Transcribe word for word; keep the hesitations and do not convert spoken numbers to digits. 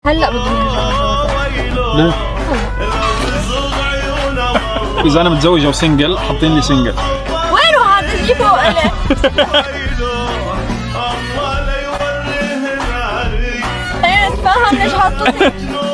هلا بدهم يرجعوا. ليه؟ إذا أنا متزوجة وسنجل حاطين لي سنجل. وينه هذا؟ جيبه أنا. خلينا نتفاهم ليش حطوا